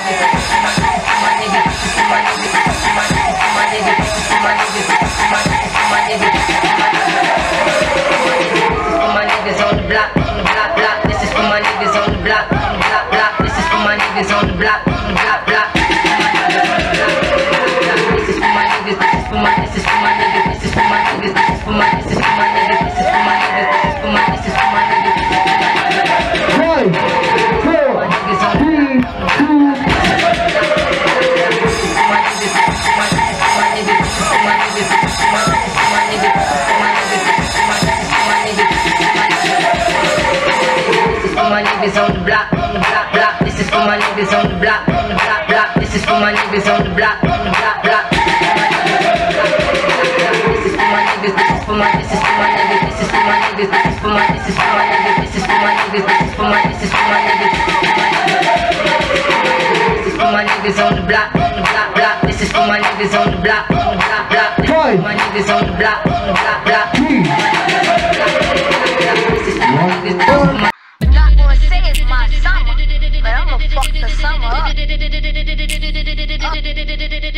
niggas on the block, block. This is for my niggas on the block, block. This is for my niggas on the block, block. This is for my niggas, this is for my niggas, this is for my niggas, this is for my niggas, this is for my niggas, this is for my niggas, this is for my niggas, this is for my niggas. This is for my niggas on the block, block. This is for my niggas on the block, block. This is for my niggas on the block, block. This is for my niggas, this is for my Not gonna say it's my summer, but I'ma fuck the summer up.